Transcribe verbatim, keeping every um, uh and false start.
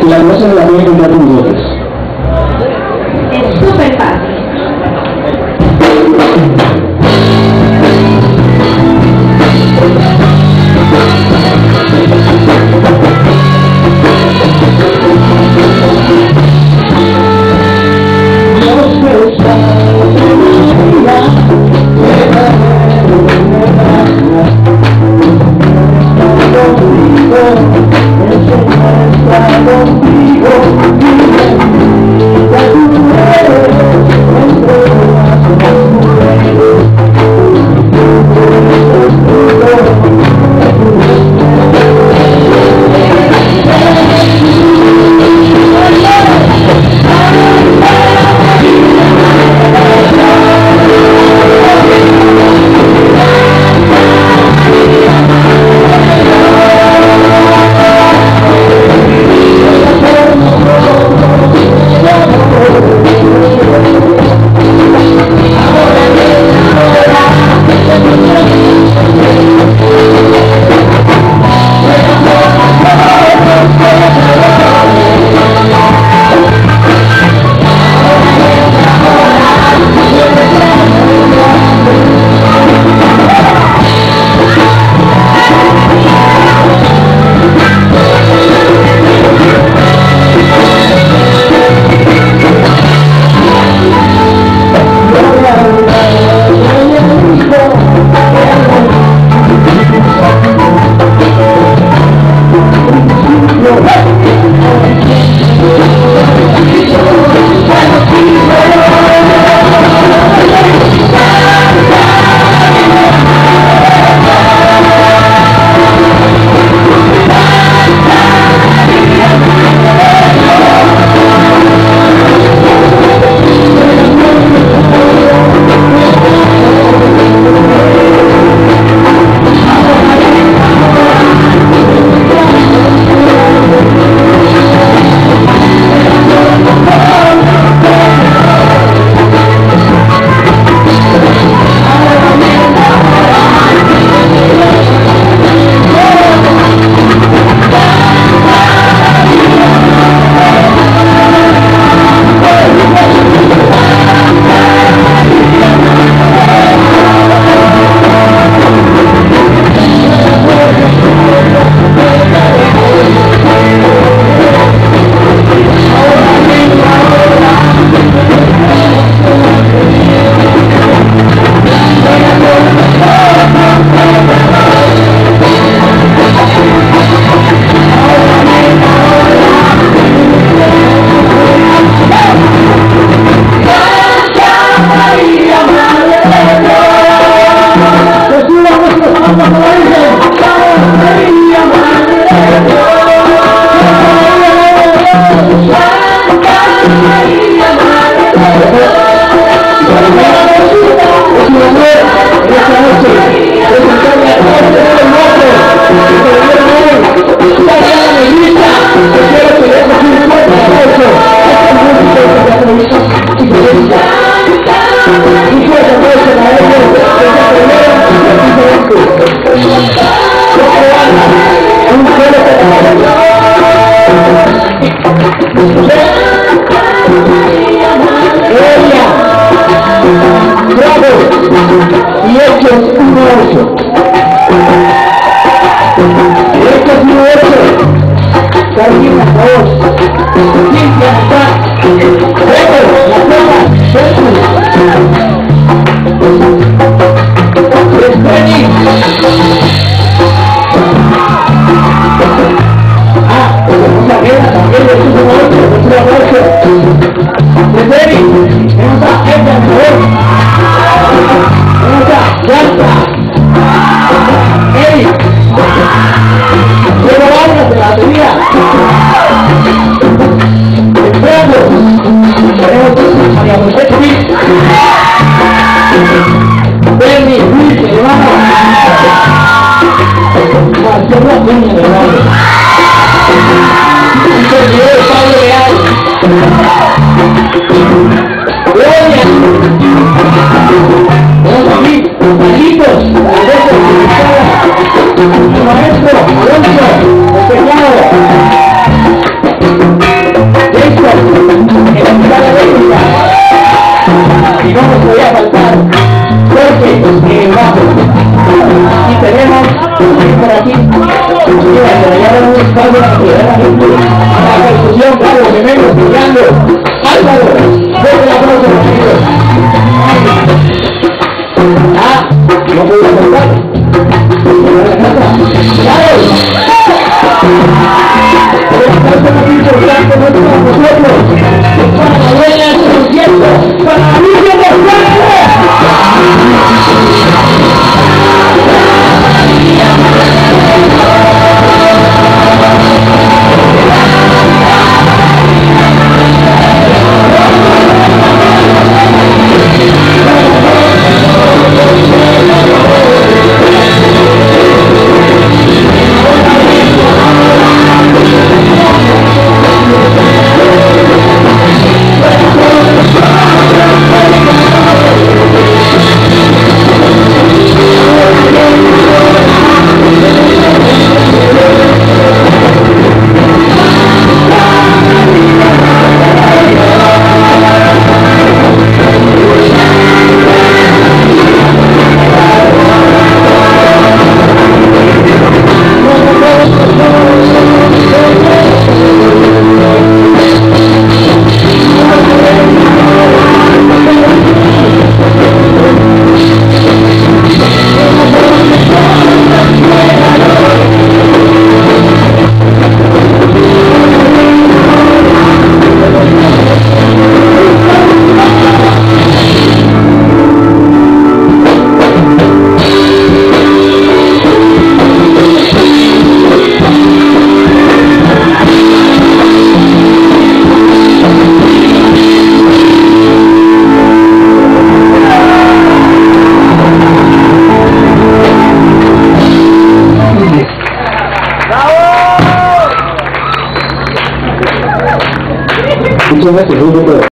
y la cosa se la pueden encontrar con nosotros. Es súper fácil. Y Hechos uno ocho. Hechos uno ocho. Carmen, por favor. Cintia, está. Vemos, la toma. Espeni. Ah, pues vamos a ver también de Hechos uno ocho. Hechos uno ocho. Espeni. Vamos a Edgar, por favor. ¡Planta! ¡Ey! ¡Quiero válgase de la batería! ¡Entramos! Tenemos María José Luis. Bernie, Luis, hermano. Marcelo Acuña, hermano. Un servidor de Pablo Real. ¡Gloria! Vamos a mí, compañitos, el maestro, Alonso, el pecado. de la sociedad, la gente, a la percusión, Carlos, que vengo estudiando, Álvaro, fuerte el aplauso, amigos. Ah, no puedo cantar. La casa, ¡Carlos! El aplauso más importante no es para nosotros, es para la dueña de este concierto, para la Virgen de González. Muchas gracias, muy bien.